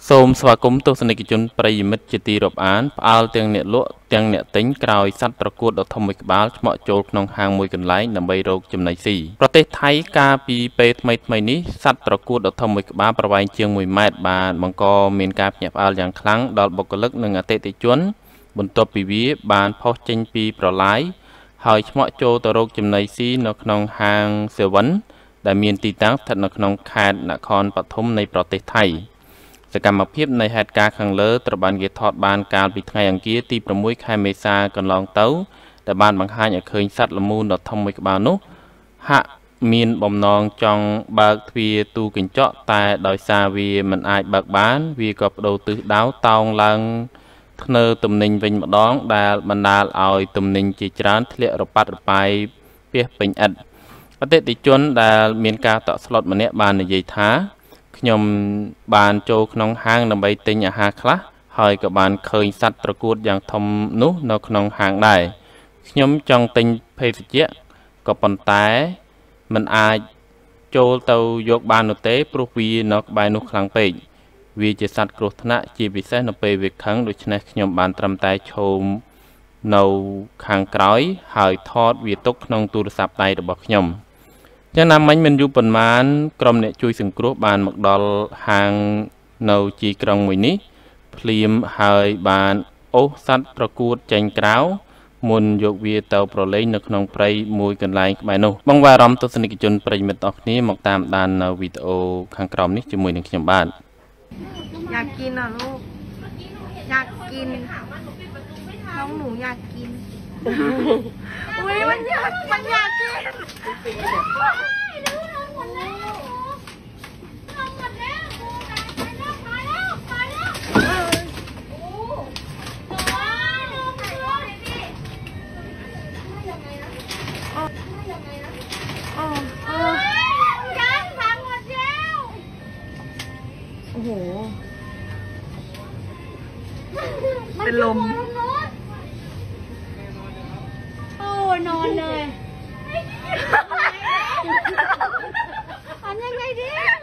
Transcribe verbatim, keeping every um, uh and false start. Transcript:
សូមស្វាគមន៍ទស្សនិកជនប្រិយមិត្តជាទីរាប់អានផ្អើលទាំងអ្នកលក់ទាំងអ្នកទិញក្រោយសត្វប្រកួតដ៏ធំមួយក្បាលឆ្មក់ចូលក្នុងហាងមួយកន្លែងដើម្បីរកចំណីស៊ីប្រទេសថៃកាលពីពេលថ្មីថ្មីនេះសត្វប្រកួតដ៏ធំមួយក្បាលប្រវែងជាងមួយម៉ែត្របានបង្កមានការភ្ញាក់ផ្អើលយ៉ាងខ្លាំងដល់បុគ្គលិកនិងអតិថិជនបន្ទាប់ពីវាបានផុសចេញពីប្រឡាយហើយឆ្មក់ចូលទៅរកចំណីស៊ីនៅក្នុងហាងសេវិនដែលមានទីតាំងស្ថិតនៅក្នុងខេត្តនគរពฐមនៃប្រទេសថៃសកម្មភាពនៃហេតុការណ៍ខាងលើត្រូវបានគេថតបានកាលពីថ្ងៃអង្គារទីប្រាំមួយខែមេសាកន្លងទៅដែលបានបង្ហាញឲ្យឃើញសត្វល្មូនដ៏ធំមួយក្បាលនោះហាក់មានបំណងចង់បើកទ្វារទូកញ្ចក់តែដោយសារវាមិនអាចបើកបានវាក៏បដូរទិសដៅតោងឡើងធ្នើទំនិញវិញម្ដងដែលបណ្ដាលឲ្យទំនិញជាច្រើនធ្លាក់រប៉ាត់រប៉ាយពាសពេញឥដ្ឋអតិថិជនដែលមានការតក់ស្លុតម្នាក់បាននិយាយថាខ្ញុំបានចូលក្នុងហាងដើម្បីទិញអាហារខ្លះហើយក៏បានឃើញសត្វប្រកួតយ៉ាងធំនោះនៅក្នុងហាងដែរខ្ញុំចង់ទិញភេសជ្ជៈក៏ប៉ុន្តែមិនអាចចូលទៅយកបាននោះទេព្រោះវានៅក្បែរនោះខ្លាំងពេកវាជាសត្វគ្រោះថ្នាក់ជាពិសេសនៅពេលវាខឹងដូច្នេះខ្ញុំបានត្រឹមតែឈោមនៅខាងក្រោយហើយថតវាទុកក្នុងទូរស័ព្ទដៃរបស់ខ្ញុំយ៉ាងណាមិញមិនយូរប៉ុន្មានក្រុមអ្នកជួយសង្គ្រោះបានមកដល់ហាងនៅជីក្រុងមួយនេះភ្លាមហើយបានអូសសត្វប្រកួតចេញក្រៅមុនយកវាទៅប្រឡែងនៅក្នុងព្រៃមួយកន្លែងក្បែរនោះបងវាអារម្មណ៍ទស្សនិកជនប្រិយមិត្តអស់គ្នាមកតាមដាននៅវីដេអូខាងក្រោមនេះជាមួយនឹងខ្ញុំបាទอยากกินอ่ะลูกอยากกินน้องหนูอยากกินอุ้ยมันอยากมันอยากกินโอ้โหเป็นลมโอ้นอนเลยทำยังไงดี